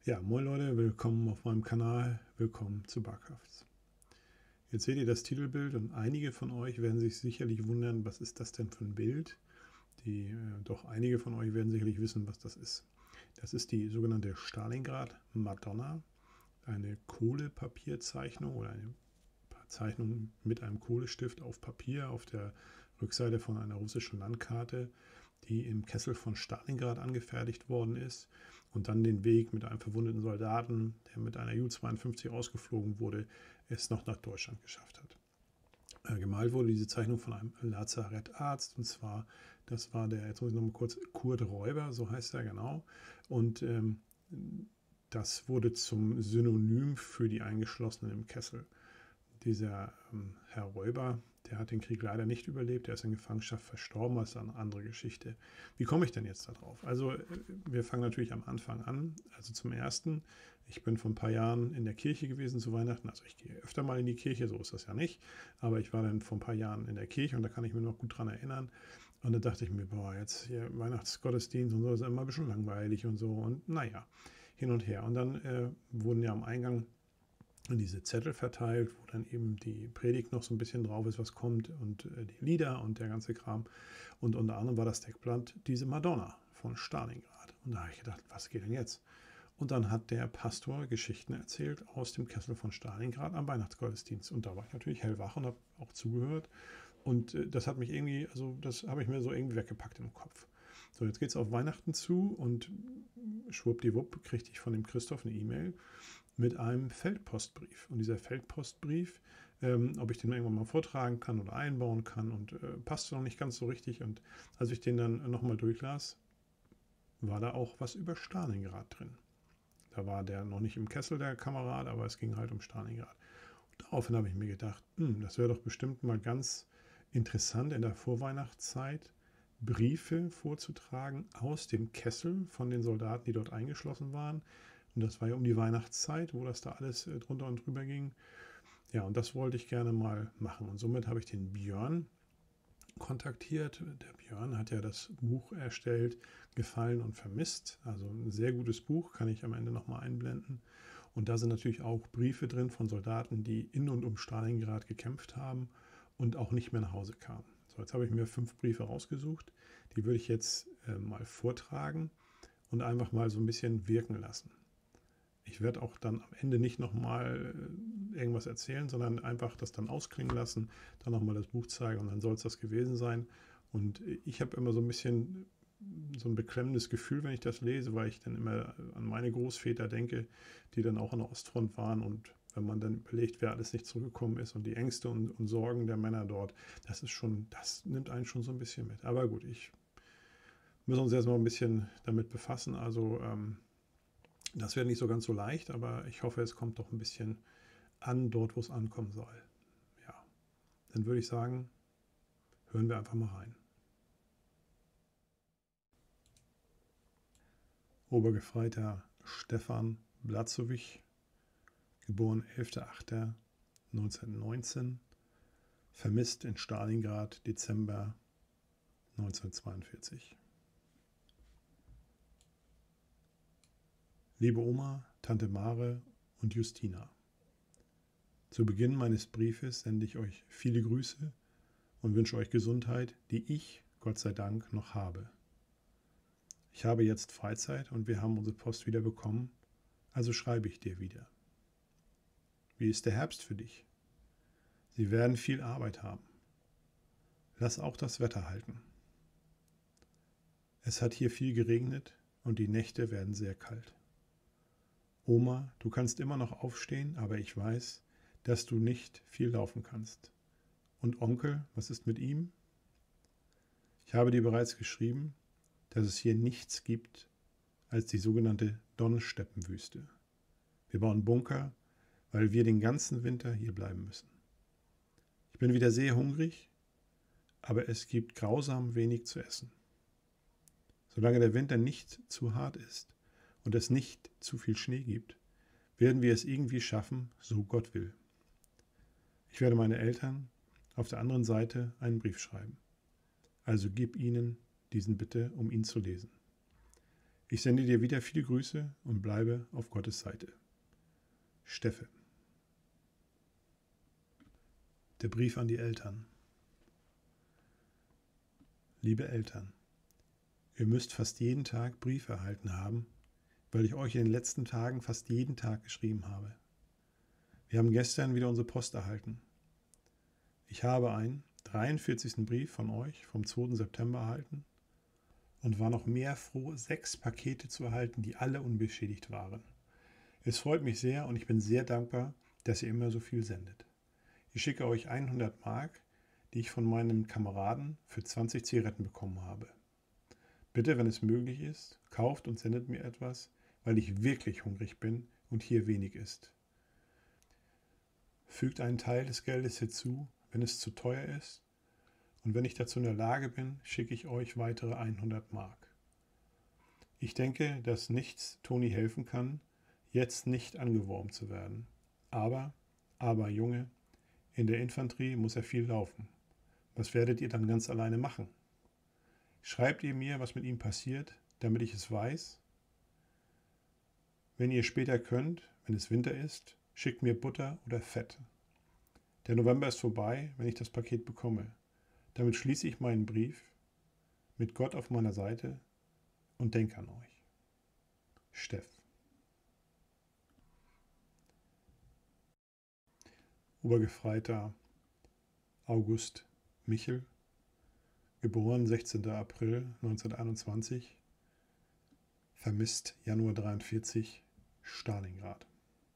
Ja, moin Leute, willkommen auf meinem Kanal, willkommen zu Bugcrafts. Jetzt seht ihr das Titelbild und einige von euch werden sich sicherlich wundern, was ist das denn für ein Bild? Doch einige von euch werden sicherlich wissen, was das ist. Das ist die sogenannte Stalingrad Madonna, eine Kohlepapierzeichnung oder eine Zeichnung mit einem Kohlestift auf Papier auf der Rückseite von einer russischen Landkarte, die im Kessel von Stalingrad angefertigt worden ist und dann den Weg mit einem verwundeten Soldaten, der mit einer Ju-52 ausgeflogen wurde, es noch nach Deutschland geschafft hat. Gemalt wurde diese Zeichnung von einem Lazarettarzt, und zwar, das war der, jetzt muss ich nochmal kurz, Kurt Räuber, so heißt er genau, und das wurde zum Synonym für die Eingeschlossenen im Kessel. Dieser Herr Räuber, der hat den Krieg leider nicht überlebt, der ist in Gefangenschaft verstorben, das ist eine andere Geschichte. Wie komme ich denn jetzt darauf? Also wir fangen natürlich am Anfang an. Also zum Ersten, ich bin vor ein paar Jahren in der Kirche gewesen zu Weihnachten, also ich gehe öfter mal in die Kirche, so ist das ja nicht, aber ich war dann vor ein paar Jahren in der Kirche und da kann ich mich noch gut dran erinnern. Und da dachte ich mir, boah, jetzt hier Weihnachtsgottesdienst und so, ist immer ein bisschen langweilig und so und naja, hin und her. Und dann wurden ja am Eingang diese Zettel verteilt, wo dann eben die Predigt noch so ein bisschen drauf ist, was kommt und die Lieder und der ganze Kram. Und unter anderem war das Deckblatt diese Madonna von Stalingrad. Und da habe ich gedacht, was geht denn jetzt? Und dann hat der Pastor Geschichten erzählt aus dem Kessel von Stalingrad am Weihnachtsgottesdienst. Und da war ich natürlich hellwach und habe auch zugehört. Und das hat mich irgendwie, also das habe ich mir so irgendwie weggepackt im Kopf. So, jetzt geht es auf Weihnachten zu und schwuppdiwupp kriegte ich von dem Christoph eine E-Mail mit einem Feldpostbrief. Und dieser Feldpostbrief, ob ich den irgendwann mal vortragen kann oder einbauen kann, und passte noch nicht ganz so richtig. Und als ich den dann nochmal durchlas, war da auch was über Stalingrad drin. Da war der noch nicht im Kessel, der Kamerad, aber es ging halt um Stalingrad. Und daraufhin habe ich mir gedacht, das wäre doch bestimmt mal ganz interessant in der Vorweihnachtszeit Briefe vorzutragen aus dem Kessel von den Soldaten, die dort eingeschlossen waren. Und das war ja um die Weihnachtszeit, wo das da alles drunter und drüber ging. Ja, und das wollte ich gerne mal machen. Und somit habe ich den Björn kontaktiert. Der Björn hat ja das Buch erstellt, Gefallen und Vermisst. Also ein sehr gutes Buch, kann ich am Ende nochmal einblenden. Und da sind natürlich auch Briefe drin von Soldaten, die in und um Stalingrad gekämpft haben und auch nicht mehr nach Hause kamen. So, jetzt habe ich mir 5 Briefe rausgesucht. Die würde ich jetzt mal vortragen und einfach mal so ein bisschen wirken lassen. Ich werde auch dann am Ende nicht nochmal irgendwas erzählen, sondern einfach das dann ausklingen lassen, dann nochmal das Buch zeigen und dann soll es das gewesen sein. Und ich habe immer so ein bisschen so ein beklemmendes Gefühl, wenn ich das lese, weil ich dann immer an meine Großväter denke, die dann auch an der Ostfront waren, und wenn man dann überlegt, wer alles nicht zurückgekommen ist und die Ängste und Sorgen der Männer dort, das ist schon, das nimmt einen schon so ein bisschen mit. Aber gut, ich müssen uns erstmal ein bisschen damit befassen. Also das wäre nicht so ganz so leicht, aber ich hoffe, es kommt doch ein bisschen an, dort, wo es ankommen soll. Ja, dann würde ich sagen, hören wir einfach mal rein. Obergefreiter Stefan Blazowicz, geboren 11.08.1919, vermisst in Stalingrad Dezember 1942. Liebe Oma, Tante Mare und Justina, zu Beginn meines Briefes sende ich euch viele Grüße und wünsche euch Gesundheit, die ich, Gott sei Dank, noch habe. Ich habe jetzt Freizeit und wir haben unsere Post wieder bekommen, also schreibe ich dir wieder. Wie ist der Herbst für dich? Sie werden viel Arbeit haben. Lass auch das Wetter halten. Es hat hier viel geregnet und die Nächte werden sehr kalt. Oma, du kannst immer noch aufstehen, aber ich weiß, dass du nicht viel laufen kannst. Und Onkel, was ist mit ihm? Ich habe dir bereits geschrieben, dass es hier nichts gibt als die sogenannte Donnsteppenwüste. Wir bauen Bunker, weil wir den ganzen Winter hier bleiben müssen. Ich bin wieder sehr hungrig, aber es gibt grausam wenig zu essen. Solange der Winter nicht zu hart ist und es nicht zu viel Schnee gibt, werden wir es irgendwie schaffen, so Gott will. Ich werde meine Eltern auf der anderen Seite einen Brief schreiben. Also gib ihnen diesen bitte, um ihn zu lesen. Ich sende dir wieder viele Grüße und bleibe auf Gottes Seite. Steffe. Der Brief an die Eltern. Liebe Eltern, ihr müsst fast jeden Tag Briefe erhalten haben, weil ich euch in den letzten Tagen fast jeden Tag geschrieben habe. Wir haben gestern wieder unsere Post erhalten. Ich habe einen 43. Brief von euch vom 2. September erhalten und war noch mehr froh, 6 Pakete zu erhalten, die alle unbeschädigt waren. Es freut mich sehr und ich bin sehr dankbar, dass ihr immer so viel sendet. Ich schicke euch 100 Mark, die ich von meinem Kameraden für 20 Zigaretten bekommen habe. Bitte, wenn es möglich ist, kauft und sendet mir etwas, weil ich wirklich hungrig bin und hier wenig ist. Fügt einen Teil des Geldes hinzu, wenn es zu teuer ist, und wenn ich dazu in der Lage bin, schicke ich euch weitere 100 Mark. Ich denke, dass nichts Toni helfen kann, jetzt nicht angeworben zu werden. Aber Junge, in der Infanterie muss er viel laufen. Was werdet ihr dann ganz alleine machen? Schreibt ihr mir, was mit ihm passiert, damit ich es weiß? Wenn ihr später könnt, wenn es Winter ist, schickt mir Butter oder Fett. Der November ist vorbei, wenn ich das Paket bekomme. Damit schließe ich meinen Brief mit Gott auf meiner Seite und denke an euch. Steff. Obergefreiter August Michel, geboren 16. April 1921, vermisst Januar 43, Stalingrad.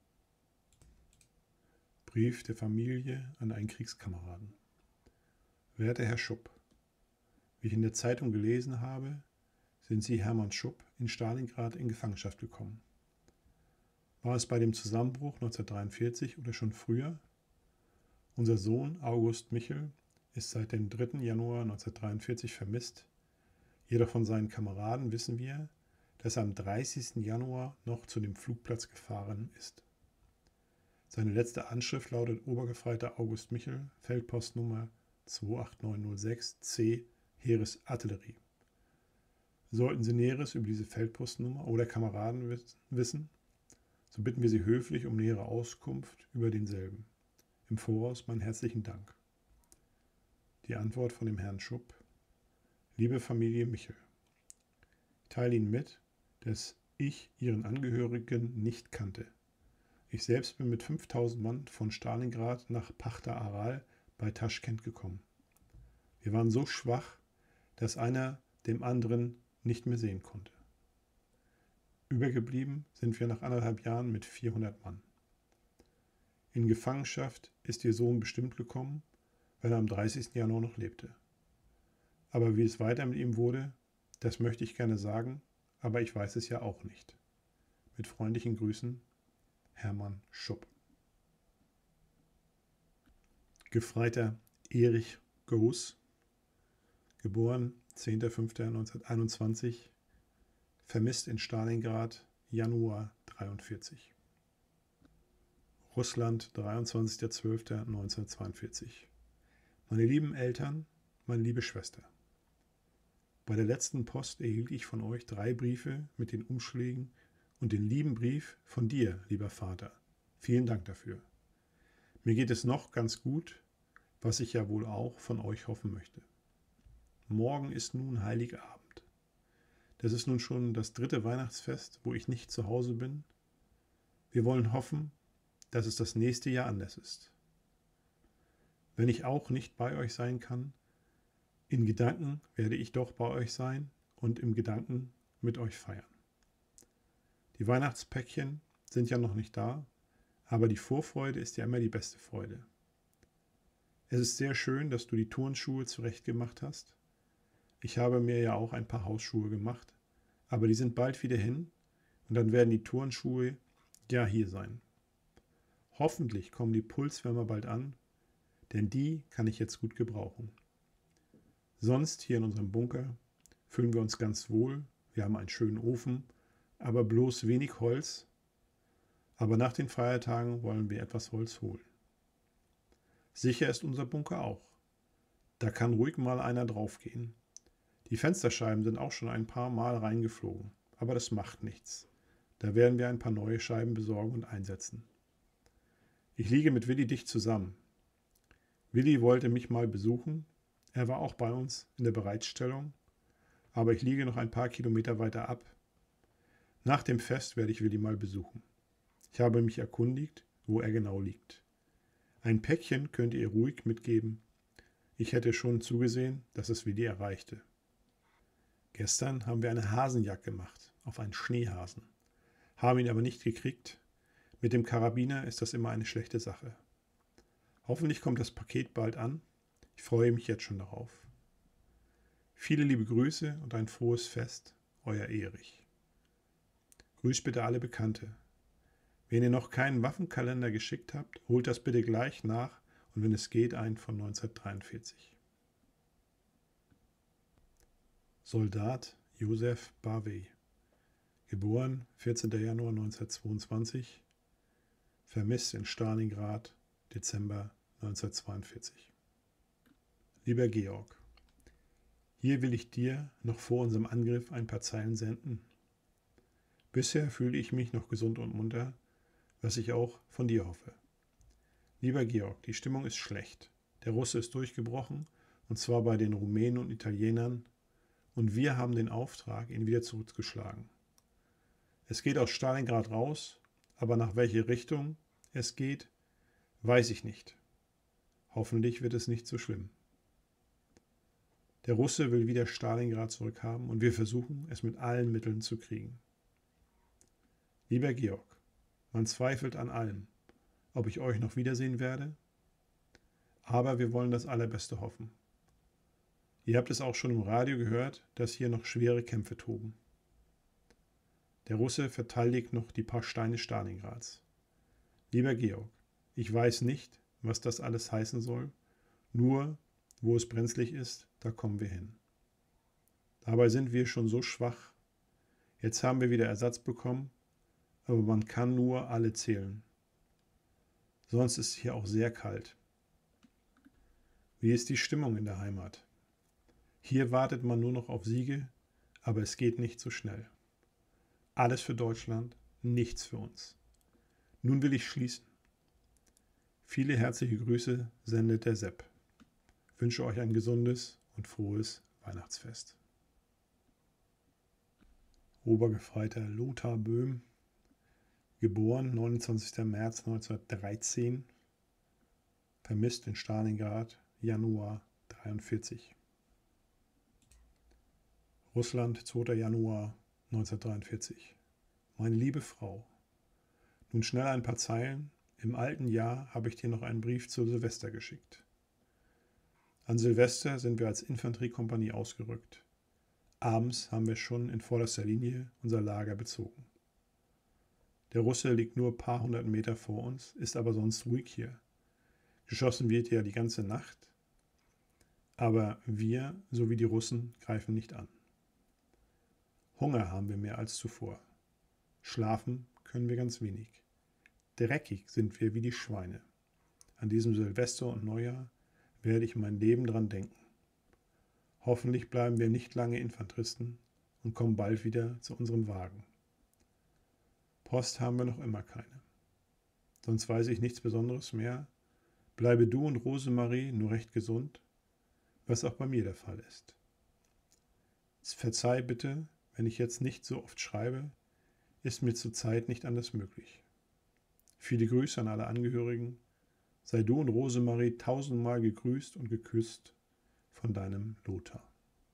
Brief der Familie an einen Kriegskameraden. Werter Herr Schupp, wie ich in der Zeitung gelesen habe, sind Sie, Hermann Schupp, in Stalingrad in Gefangenschaft gekommen. War es bei dem Zusammenbruch 1943 oder schon früher? Unser Sohn August Michel ist seit dem 3. Januar 1943 vermisst. Jedoch von seinen Kameraden wissen wir, dass er am 30. Januar noch zu dem Flugplatz gefahren ist. Seine letzte Anschrift lautet Obergefreiter August Michel, Feldpostnummer 28906 C, Heeresartillerie. Sollten Sie Näheres über diese Feldpostnummer oder Kameraden wissen, so bitten wir Sie höflich um nähere Auskunft über denselben. Im Voraus meinen herzlichen Dank. Die Antwort von dem Herrn Schupp. Liebe Familie Michel, ich teile Ihnen mit, dass ich Ihren Angehörigen nicht kannte. Ich selbst bin mit 5000 Mann von Stalingrad nach Pachta Aral bei Taschkent gekommen. Wir waren so schwach, dass einer dem anderen nicht mehr sehen konnte. Übergeblieben sind wir nach 1,5 Jahren mit 400 Mann. In Gefangenschaft ist ihr Sohn bestimmt gekommen, weil er am 30. Januar noch lebte. Aber wie es weiter mit ihm wurde, das möchte ich gerne sagen, aber ich weiß es ja auch nicht. Mit freundlichen Grüßen, Hermann Schupp. Gefreiter Erich Goos, geboren 10.05.1921, vermisst in Stalingrad, Januar 43. Russland, 23.12.1942. Meine lieben Eltern, meine liebe Schwester. Bei der letzten Post erhielt ich von euch 3 Briefe mit den Umschlägen und den lieben Brief von dir, lieber Vater. Vielen Dank dafür. Mir geht es noch ganz gut, was ich ja wohl auch von euch hoffen möchte. Morgen ist nun Heiligabend. Das ist nun schon das 3. Weihnachtsfest, wo ich nicht zu Hause bin. Wir wollen hoffen, dass es das nächste Jahr anders ist. Wenn ich auch nicht bei euch sein kann, in Gedanken werde ich doch bei euch sein und im Gedanken mit euch feiern. Die Weihnachtspäckchen sind ja noch nicht da, aber die Vorfreude ist ja immer die beste Freude. Es ist sehr schön, dass du die Turnschuhe zurechtgemacht hast. Ich habe mir ja auch ein paar Hausschuhe gemacht, aber die sind bald wieder hin und dann werden die Turnschuhe ja hier sein. Hoffentlich kommen die Pulswärmer bald an, denn die kann ich jetzt gut gebrauchen. Sonst hier in unserem Bunker fühlen wir uns ganz wohl. Wir haben einen schönen Ofen, aber bloß wenig Holz. Aber nach den Feiertagen wollen wir etwas Holz holen. Sicher ist unser Bunker auch. Da kann ruhig mal einer draufgehen. Die Fensterscheiben sind auch schon ein paar Mal reingeflogen. aber das macht nichts. Da werden wir ein paar neue Scheiben besorgen und einsetzen. Ich liege mit Willi dicht zusammen. Willi wollte mich mal besuchen. Er war auch bei uns in der Bereitstellung, aber ich liege noch ein paar Kilometer weiter ab. Nach dem Fest werde ich Willi mal besuchen. Ich habe mich erkundigt, wo er genau liegt. Ein Päckchen könnt ihr ruhig mitgeben. Ich hätte schon zugesehen, dass es Willi erreichte. Gestern haben wir eine Hasenjagd gemacht auf einen Schneehasen, haben ihn aber nicht gekriegt. Mit dem Karabiner ist das immer eine schlechte Sache. Hoffentlich kommt das Paket bald an. Ich freue mich jetzt schon darauf. Viele liebe Grüße und ein frohes Fest, euer Erich. Grüßt bitte alle Bekannte. Wenn ihr noch keinen Waffenkalender geschickt habt, holt das bitte gleich nach und wenn es geht, einen von 1943. Soldat Josef Bavey, geboren 14. Januar 1922, vermisst in Stalingrad, Dezember 1942. Lieber Georg, hier will ich dir noch vor unserem Angriff ein paar Zeilen senden. Bisher fühle ich mich noch gesund und munter, was ich auch von dir hoffe. Lieber Georg, die Stimmung ist schlecht. Der Russe ist durchgebrochen, und zwar bei den Rumänen und Italienern, und wir haben den Auftrag, ihn wieder zurückzuschlagen. Es geht aus Stalingrad raus, aber nach welche Richtung es geht, weiß ich nicht. Hoffentlich wird es nicht so schlimm. Der Russe will wieder Stalingrad zurückhaben und wir versuchen, es mit allen Mitteln zu kriegen. Lieber Georg, man zweifelt an allem, ob ich euch noch wiedersehen werde, aber wir wollen das Allerbeste hoffen. Ihr habt es auch schon im Radio gehört, dass hier noch schwere Kämpfe toben. Der Russe verteidigt noch die paar Steine Stalingrads. Lieber Georg, ich weiß nicht, was das alles heißen soll, nur wo es brenzlig ist, da kommen wir hin. Dabei sind wir schon so schwach. Jetzt haben wir wieder Ersatz bekommen, aber man kann nur alle zählen. Sonst ist es hier auch sehr kalt. Wie ist die Stimmung in der Heimat? Hier wartet man nur noch auf Siege, aber es geht nicht so schnell. Alles für Deutschland, nichts für uns. Nun will ich schließen. Viele herzliche Grüße sendet der Sepp. Ich wünsche euch ein gesundes und frohes Weihnachtsfest. Obergefreiter Lothar Böhm, geboren 29. März 1913, vermisst in Stalingrad, Januar 1943. Russland, 2. Januar 1943. Meine liebe Frau, nun schnell ein paar Zeilen. Im alten Jahr habe ich dir noch einen Brief zu Silvester geschickt. An Silvester sind wir als Infanteriekompanie ausgerückt. Abends haben wir schon in vorderster Linie unser Lager bezogen. Der Russe liegt nur ein paar hundert Meter vor uns, ist aber sonst ruhig hier. Geschossen wird ja die ganze Nacht, aber wir, so wie die Russen, greifen nicht an. Hunger haben wir mehr als zuvor. Schlafen können wir ganz wenig. Dreckig sind wir wie die Schweine. An diesem Silvester und Neujahr werde ich mein Leben dran denken. Hoffentlich bleiben wir nicht lange Infanteristen und kommen bald wieder zu unserem Wagen. Post haben wir noch immer keine. Sonst weiß ich nichts Besonderes mehr. Bleibe du und Rosemarie nur recht gesund, was auch bei mir der Fall ist. Verzeih bitte, wenn ich jetzt nicht so oft schreibe, ist mir zurzeit nicht anders möglich. Viele Grüße an alle Angehörigen. Sei du und Rosemarie tausendmal gegrüßt und geküsst von deinem Lothar.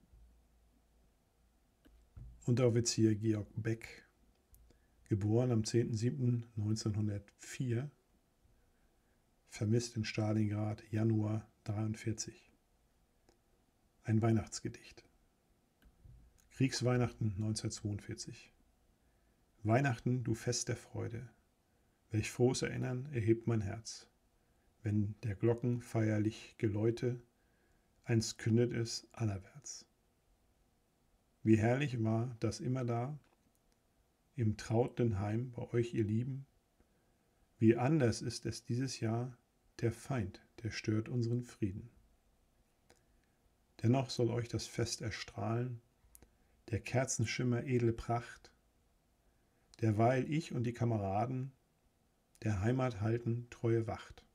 Unteroffizier Georg Beck, geboren am 10.07.1904, vermisst in Stalingrad, Januar 1943. Ein Weihnachtsgedicht. Kriegsweihnachten 1942. Weihnachten, du Fest der Freude. Welch frohes Erinnern erhebt mein Herz, wenn der Glocken feierlich Geläute, einst kündet es allerwärts. Wie herrlich war das immerdar, im trauten Heim bei euch ihr Lieben, wie anders ist es dieses Jahr, der Feind, der stört unseren Frieden. Dennoch soll euch das Fest erstrahlen, der Kerzenschimmer edle Pracht, derweil ich und die Kameraden der Heimat halten treue Wacht.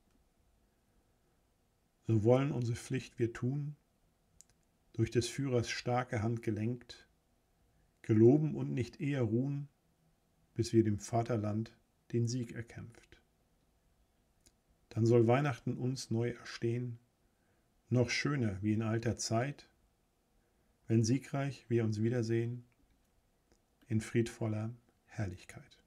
So wollen unsere Pflicht wir tun, durch des Führers starke Hand gelenkt, geloben und nicht eher ruhen, bis wir dem Vaterland den Sieg erkämpft. Dann soll Weihnachten uns neu erstehen, noch schöner wie in alter Zeit, wenn siegreich wir uns wiedersehen in friedvoller Herrlichkeit.